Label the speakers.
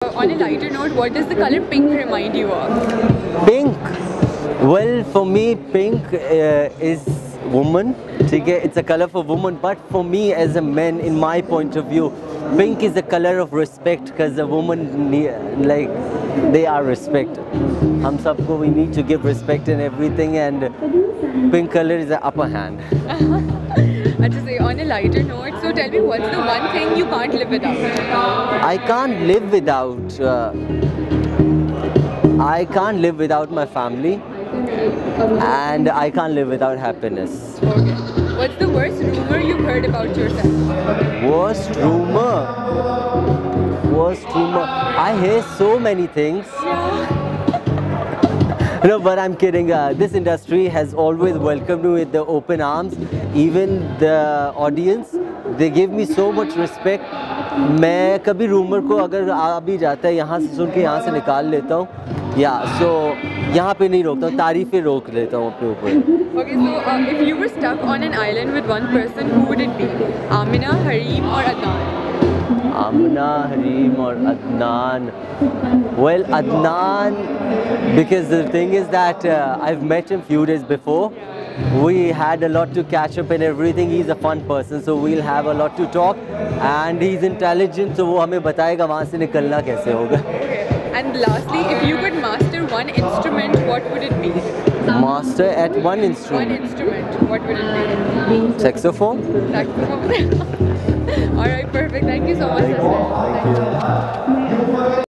Speaker 1: on a lighter note, what does the color pink remind you of?
Speaker 2: Pink. Well, for me, pink is woman. It's a color for woman, but for me as a man, in my point of view, pink is a color of respect, because a woman, like, they are respected. Hum sabko, we need to give respect and everything, and pink color is the upper hand.
Speaker 1: I have to say, on a lighter note, so tell me, what's the one thing you can't live without?
Speaker 2: I can't live without. I can't live without my family, and I can't live without happiness.
Speaker 1: Okay. What's the worst rumor you've heard about yourself?
Speaker 2: Worst rumor? Worst rumor? I hear so many things.
Speaker 1: Yeah.
Speaker 2: No, but I'm kidding. This industry has always welcomed me with the open arms. Even the audience, they give me so much respect. मैं कभी rumor को अगर आ भी जाता है, यहाँ से सुन के यहाँ से निकाल लेता हूँ. Yeah, so यहाँ पे नहीं रोकता हूँ, तारीफें रोक लेता हूँ अपने ऊपर.
Speaker 1: Okay, so if you were stuck on an island with one person, who would it be? Amina, Hareem, or Adnan?
Speaker 2: Amina, Hareem, or Adnan? Well, Adnan, because the thing is that I've met him few days before. We had a lot to catch up and everything. He's a fun person, so we'll have a lot to talk. And he's intelligent, so वो हमें बताएगा वहाँ से निकलना कैसे होगा.
Speaker 1: And lastly, if you could master one instrument, what would it be?
Speaker 2: Master at one instrument?
Speaker 1: One instrument, what would it be?
Speaker 2: Saxophone?
Speaker 1: Saxophone. Alright, perfect. Thank you so much.
Speaker 2: Thank you.